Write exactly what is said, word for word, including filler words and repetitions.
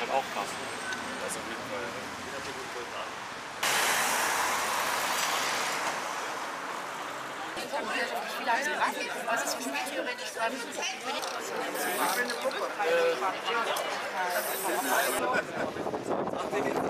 kann auch passen. Das auf jeden Fall. Wie lange sie warten? Was ist für mich theoretisch dran? Ich will eine Puppe.